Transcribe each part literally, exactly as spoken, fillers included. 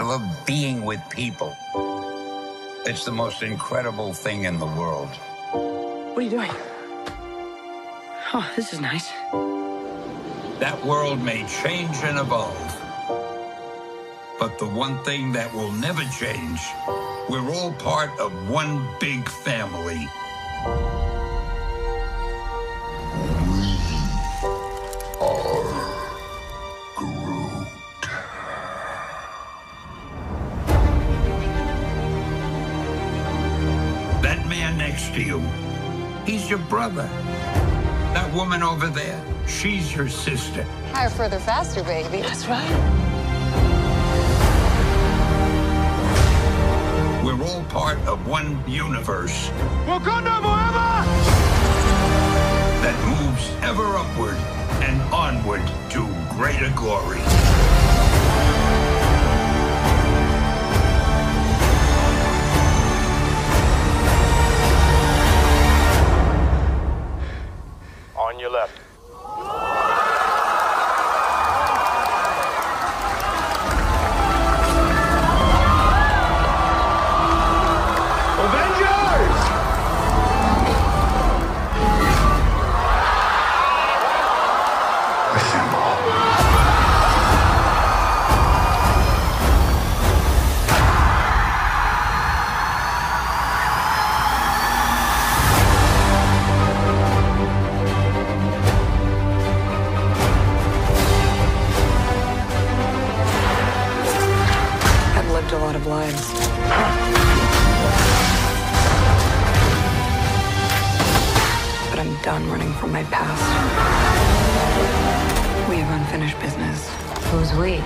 love being with people. It's the most incredible thing in the world. What are you doing? Oh, this is nice. That world may change and evolve. But the one thing that will never change, we're all part of one big family. That man next to you, he's your brother. That woman over there, she's your sister. Higher, further, faster, baby. That's right. We're all part of one universe. Wakanda forever! That moves ever upward and onward to greater glory. On your left. A lot of lives. But I'm done running from my past. We have unfinished business. Who's we?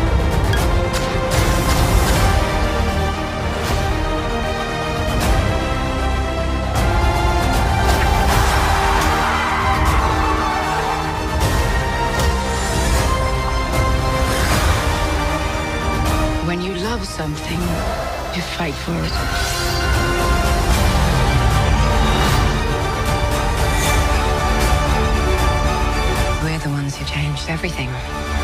When you love something, you fight for it. We're the ones who changed everything.